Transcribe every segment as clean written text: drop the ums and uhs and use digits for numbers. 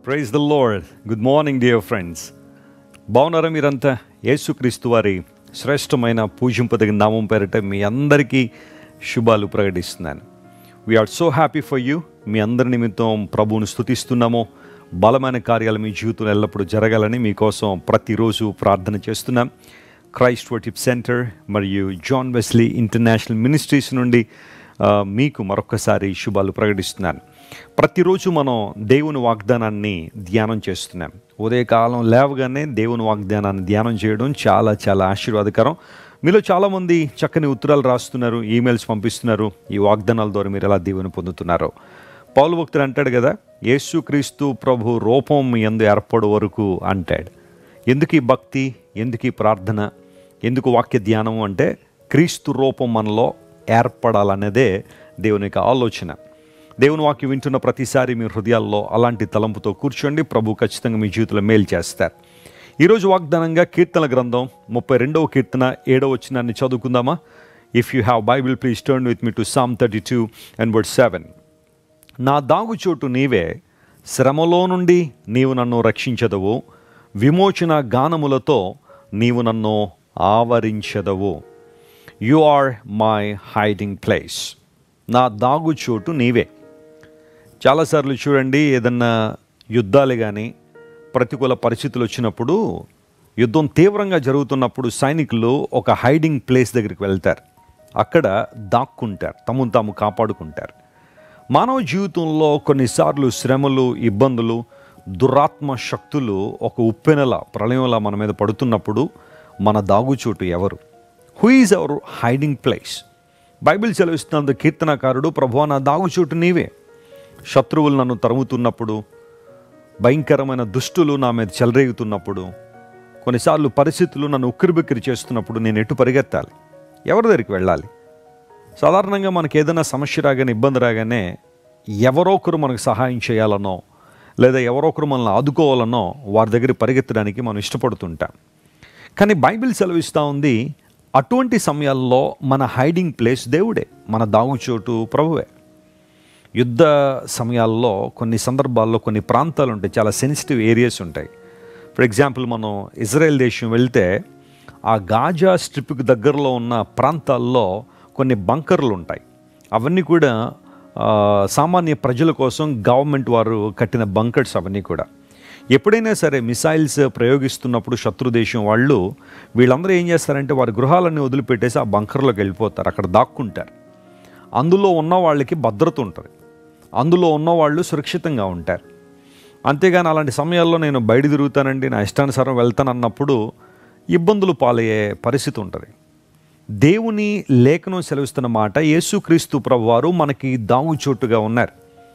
Praise the lord. Good morning dear friends. బాగున్నారా మీరంతా? యేసుక్రీస్తు వారి శ్రేష్టమైన పూజింపదగిన నామం పేరిట మీ అందరికీ శుభాలు ప్రకటిస్తున్నాను. We are so happy for you. మీ అందరి నిమిత్తం ప్రభువును స్తుతిస్తున్నాము. బలమైన కార్యాలు మీ జీవితంలో ఎల్లప్పుడూ జరగాలని మీకోసం ప్రతిరోజు ప్రార్థన చేస్తున్నాం. క్రైస్ట్ వర్షిప్ సెంటర్ మరియు జాన్ వెస్లీ ఇంటర్నేషనల్ మినిస్ట్రీస్ నుండి మీకు మరొకసారి శుభాలు ప్రకటిస్తున్నాను. ప్రతిరోజు మనం దేవుని వాగ్దానాన్ని ధ్యానం చేస్తున్నాం. ఉదయకాలం లేవగానే దేవుని వాగ్దానాన్ని ధ్యానం చేయడం చాలా చాలా ఆశీర్వాదకరం. మీలో చాలామంది చక్కని ఉత్తరాలు రాస్తున్నారు, ఈమెయిల్స్ పంపిస్తున్నారు. ఈ వాగ్దానాల ద్వారా మీరు ఎలా దేవుని పొందుతున్నారో పౌలు భక్తుడు అంటాడు కదా, యేసుక్రీస్తు ప్రభు రూపం యందు ఏర్పడు వరకు అంటాడు. ఎందుకు ఈ భక్తి, ఎందుకు ఈ ప్రార్థన, ఎందుకు వాక్య ధ్యానం అంటే క్రీస్తు రూపం మనలో ఏర్పడాలనేదే దేవుని యొక్క ఆలోచన. దేవుని వాక్యం వింటున్న ప్రతిసారి మీ హృదయాల్లో అలాంటి తలంపుతో కూర్చోండి. ప్రభు ఖచ్చితంగా మీ జీవితంలో మేలు చేస్తారు. ఈరోజు వాగ్దానంగా కీర్తనల గ్రంథం 32వ కీర్తన 7వ వచనాన్ని చదువుకుందామా? If you have Bible please turn with me to Psalm 32 and verse 7. నా దాగుచోటు నీవే, శ్రమలో నుండి నీవు నన్ను రక్షించదవు, విమోచన గానములతో నీవు నన్ను ఆవరించదవు. You are my hiding place. నా దాగుచోటు నీవే. చాలాసార్లు చూడండి, ఏదన్నా యుద్ధాలు కానీ ప్రతికూల పరిస్థితులు వచ్చినప్పుడు, యుద్ధం తీవ్రంగా జరుగుతున్నప్పుడు సైనికులు ఒక హైడింగ్ ప్లేస్ దగ్గరికి వెళ్తారు. అక్కడ దాక్కుంటారు, తమను తాము కాపాడుకుంటారు. మానవ జీవితంలో కొన్నిసార్లు శ్రమలు, ఇబ్బందులు, దురాత్మ శక్తులు ఒక ఉప్పెనలా, ప్రళయంలా మన మీద పడుతున్నప్పుడు మన దాగుచోటు ఎవరు? Who is our hiding place? Bible సెలవిస్తున్నందు కీర్తనకారుడు, ప్రభువా నా దాగుచోటు నీవే. శత్రువులు నన్ను తరుముతున్నప్పుడు, భయంకరమైన దుష్టులు నా మీద చెలరేగుతున్నప్పుడు, కొన్నిసార్లు పరిస్థితులు నన్ను ఉక్కిరిబిక్కిరి చేస్తున్నప్పుడు నేను ఎటు పరిగెత్తాలి? ఎవరి దగ్గరికి వెళ్ళాలి? సాధారణంగా మనకు ఏదైనా సమస్య రాగానే, ఇబ్బంది రాగానే ఎవరో ఒకరు మనకు సహాయం చేయాలనో, లేదా ఎవరో ఒకరు మనల్ని ఆదుకోవాలనో వారి దగ్గరికి పరిగెత్తడానికి మనం ఇష్టపడుతుంటాం. కానీ బైబిల్ సెలవిస్తూ ఉంది, అటువంటి సమయాల్లో మన హైడింగ్ ప్లేస్ దేవుడే, మన దాగుచోటు ప్రభువే. యుద్ధ సమయాల్లో కొన్ని సందర్భాల్లో కొన్ని ప్రాంతాలు ఉంటాయి, చాలా సెన్సిటివ్ ఏరియాస్ ఉంటాయి. ఫర్ ఎగ్జాంపుల్, మనం ఇజ్రాయెల్ దేశం వెళ్తే ఆ గాజా స్ట్రిప్కి దగ్గరలో ఉన్న ప్రాంతాల్లో కొన్ని బంకర్లు ఉంటాయి. అవన్నీ కూడా సామాన్య ప్రజల కోసం గవర్నమెంట్ వారు కట్టిన బంకర్స్. అవన్నీ కూడా ఎప్పుడైనా సరే మిసైల్స్ ప్రయోగిస్తున్నప్పుడు శత్రుదేశం వాళ్ళు, వీళ్ళందరూ ఏం చేస్తారంటే వారి గృహాలన్నీ వదిలిపెట్టేసి ఆ బంకర్లోకి వెళ్ళిపోతారు, అక్కడ దాక్కుంటారు. అందులో ఉన్న వాళ్ళకి భద్రత ఉంటుంది, అందులో ఉన్నవాళ్ళు సురక్షితంగా ఉంటారు. అంతేగాని అలాంటి సమయాల్లో నేను బయట తిరుగుతానండి, నా ఇష్టానుసారం వెళ్తానన్నప్పుడు ఇబ్బందులు పాలయ్యే పరిస్థితి ఉంటుంది. దేవుని లేఖనం సెలవిస్తున్న మాట, యేసుక్రీస్తు ప్రభువారు మనకి దాగుచోటుగా ఉన్నారు.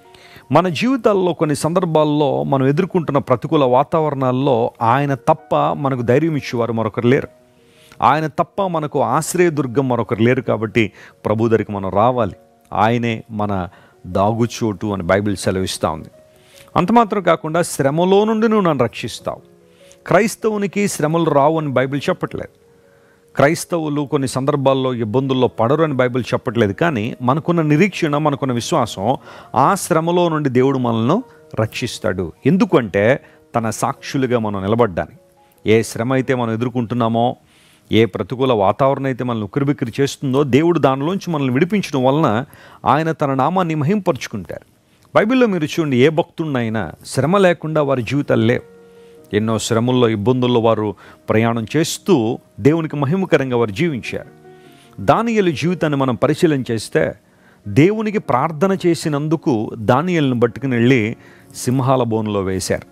మన జీవితాల్లో కొన్ని సందర్భాల్లో మనం ఎదుర్కొంటున్న ప్రతికూల వాతావరణాల్లో ఆయన తప్ప మనకు ధైర్యం ఇచ్చేవారు మరొకరు లేరు. ఆయన తప్ప మనకు ఆశ్రయదుర్గం మరొకరు లేరు. కాబట్టి ప్రభు దగ్గరికి మనం రావాలి. ఆయనే మన దాగుచోటు అని బైబిల్ సెలవిస్తూ ఉంది. అంత మాత్రం కాకుండా శ్రమలో నుండి నువ్వు నన్ను రక్షిస్తావు. క్రైస్తవునికి శ్రమలు రావు అని బైబిల్ చెప్పట్లేదు. క్రైస్తవులు కొన్ని సందర్భాల్లో ఇబ్బందుల్లో పడరు అని బైబిల్ చెప్పట్లేదు. కానీ మనకున్న నిరీక్షణ, మనకున్న విశ్వాసం, ఆ శ్రమలో నుండి దేవుడు మనల్ని రక్షిస్తాడు. ఎందుకంటే తన సాక్షులుగా మనం నిలబడ్డాని. ఏ శ్రమ అయితే మనం ఎదుర్కొంటున్నామో, ఏ ప్రతికూల వాతావరణం అయితే మనల్ని ఉక్కిరిబిక్కిరి చేస్తుందో, దేవుడు దానిలోంచి మనల్ని విడిపించడం వలన ఆయన తన నామాన్ని మహింపరుచుకుంటారు. బైబిల్లో మీరు చూడండి, ఏ భక్తుడినైనా శ్రమ లేకుండా వారి జీవితాలు లేవు. ఎన్నో శ్రమల్లో, ఇబ్బందుల్లో వారు ప్రయాణం చేస్తూ దేవునికి మహిమకరంగా వారు జీవించారు. దానియేలు జీవితాన్ని మనం పరిశీలన చేస్తే, దేవునికి ప్రార్థన చేసినందుకు దానియేలును పట్టుకుని వెళ్ళి సింహాల బోనులో వేశారు.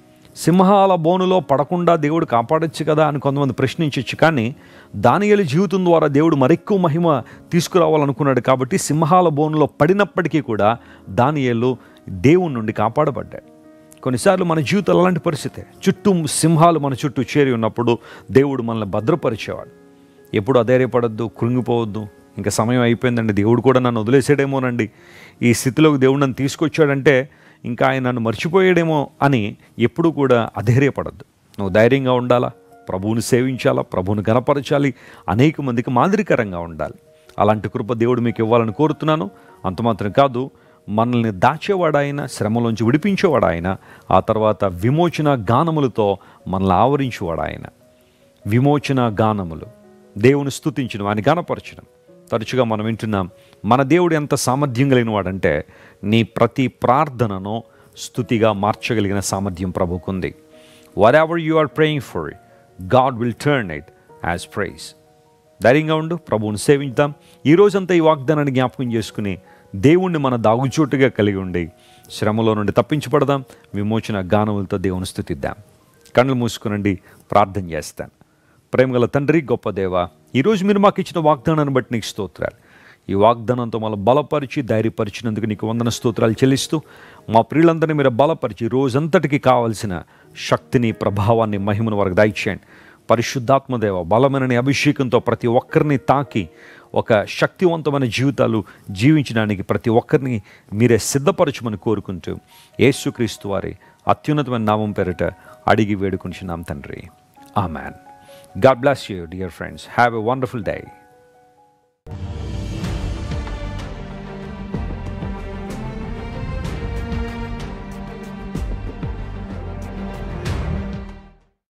సింహాల బోనులో పడకుండా దేవుడు కాపాడొచ్చు కదా అని కొంతమంది ప్రశ్నించవచ్చు. కానీ దానియేలు జీవితం ద్వారా దేవుడు మరెక్కువ మహిమ తీసుకురావాలనుకున్నాడు. కాబట్టి సింహాల బోనులో పడినప్పటికీ కూడా దానియేలు దేవుని నుండి కాపాడబడ్డాడు. కొన్నిసార్లు మన జీవితంలో అలాంటి పరిస్థితే, చుట్టూ సింహాలు మన చుట్టూ చేరి ఉన్నప్పుడు దేవుడు మనల్ని భద్రపరిచేవాడు. ఎప్పుడు అధైర్యపడద్దు, కృంగిపోవద్దు. ఇంకా సమయం అయిపోయిందండి, దేవుడు కూడా నన్ను వదిలేసాడేమోనండి, ఈ స్థితిలోకి దేవుడు నన్ను తీసుకొచ్చాడంటే ఇంకా ఆయన నన్ను మర్చిపోయాడేమో అని ఎప్పుడు కూడా అధైర్యపడద్దు. నువ్వు ధైర్యంగా ఉండాలా, ప్రభువుని సేవించాలా, ప్రభువుని గణపరచాలి, అనేక మందికి మాదిరికరంగా ఉండాలి. అలాంటి కృప దేవుడు మీకు ఇవ్వాలని కోరుతున్నాను. అంత మాత్రం కాదు, మనల్ని దాచేవాడు ఆయన, శ్రమలోంచి విడిపించేవాడు ఆయన, ఆ తర్వాత విమోచన గానములతో మనల్ని ఆవరించేవాడు ఆయన. విమోచన గానములు, దేవుని స్తుతించడం, ఆయన గానపరచడం. తరచుగా మనం వింటున్నాం, మన దేవుడు ఎంత సామర్థ్యం కలిగిన వాడంటే నీ ప్రతి ప్రార్థనను స్తుతిగా మార్చగలిగిన సామర్థ్యం ప్రభుకుంది. Whatever you are praying for, God will turn it as praise. ధైర్యంగా ఉండు, ప్రభువుని సేవించుదాం. ఈ రోజంతా ఈ వాగ్దానాన్ని జ్ఞాపకం చేసుకుని దేవుణ్ణి మన దాగుచోటుగా కలిగి ఉండి శ్రమలో నుండి తప్పించబడదాం. విమోచన గానములతో దేవుని స్తుతిద్దాం. కళ్ళు మూసుకునండి, ప్రార్థన చేస్తాను. ప్రేమగల తండ్రి, గొప్ప దేవ, ఈరోజు మీరు మాకు ఇచ్చిన వాగ్దానాన్ని బట్టి నీకు స్తోత్రాలు. ఈ వాగ్దానంతో మళ్ళీ బలపరిచి ధైర్యపరిచినందుకు నీకు వందన స్తోత్రాలు చెల్లిస్తూ, మా ప్రియులందరినీ మీరు బలపరిచి రోజంతటికి కావలసిన శక్తిని, ప్రభావాన్ని, మహిమను వారికి దయచేయండి. పరిశుద్ధాత్మదేవ, బలమైన అభిషేకంతో ప్రతి ఒక్కరిని తాకి ఒక శక్తివంతమైన జీవితాలు జీవించడానికి ప్రతి ఒక్కరిని మీరే సిద్ధపరచమని కోరుకుంటూ, యేసుక్రీస్తు వారి అత్యున్నతమైన నామం పేరిట అడిగి వేడుకుంటున్నాం తండ్రి. Amen. God bless you, dear friends. Have a wonderful day.